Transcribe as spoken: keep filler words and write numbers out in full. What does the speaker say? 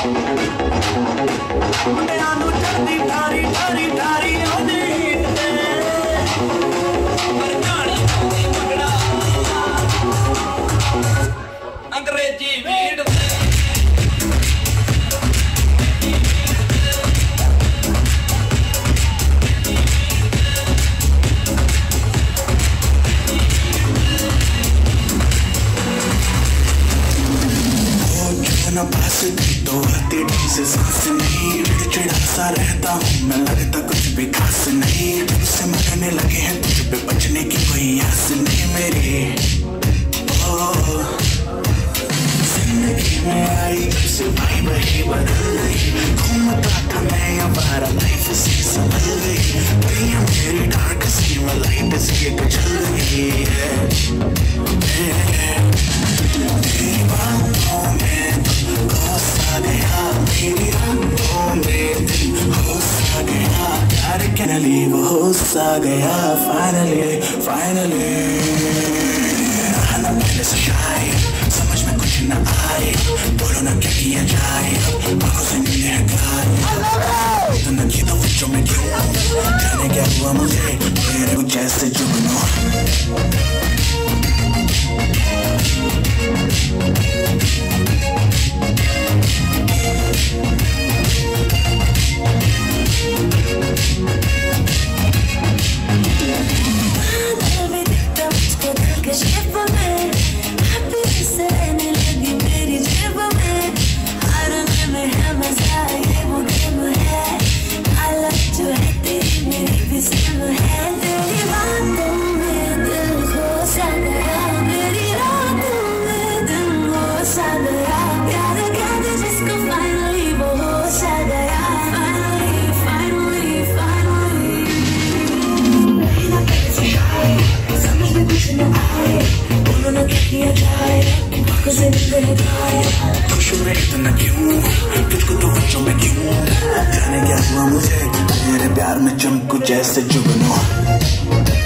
तो आती ढंग से सांस नहीं, चिड़चिड़ा सा रहता हूँ मैं, लगता कुछ भी खास नहीं। तुझसे मरने लगे हैं, तुझ पे बचने की कोई आस नहीं मेरी। ओ जिंदगी में आई किसी भाई बही बदल गई, घूमता था मैं हमारा लाइफ से संभल गई। दुनिया मेरी डार्क सी में लाइट सी एक जल गई है। तेरी बातों में होश आ गया, मेरी रातों में दिल होश आ गया, प्यार के नली वो होश आ गया। फाइनली फाइनली रहना पहले से शायद समझ में कुछ न आए, बोलो ना क्या किया जाए, अब आंखों से मिले हैं प्यार। इतना की तो बच्चों में क्यों जाने क्या हुआ मुझे, मेरे कुछ ऐसे जुगनू। खुश में इतना क्यों, तुझको तो बच्चों में क्यों, जाने क्या हुआ मुझे, मेरे प्यार में चमकू जैसे जुगनू।